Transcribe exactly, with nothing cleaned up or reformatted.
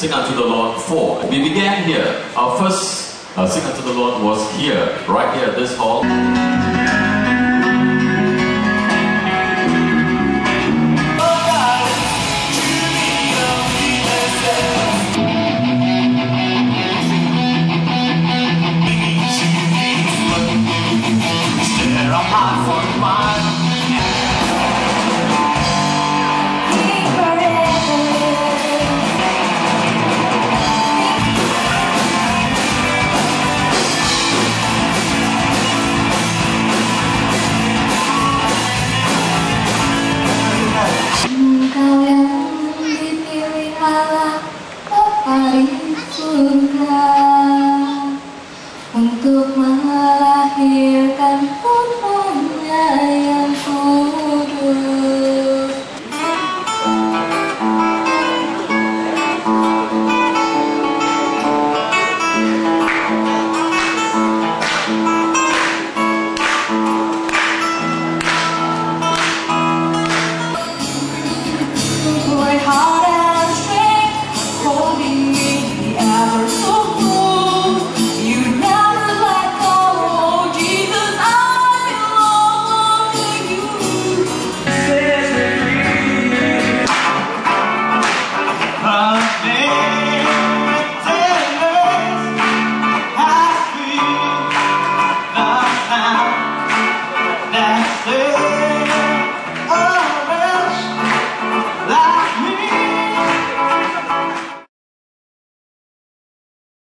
Sing Unto the Lord four. We began here. Our first uh, Sing Unto the Lord was here, right here at this hall. Engkau yang dipilih Allah Bapa di surga untuk melahirkan putra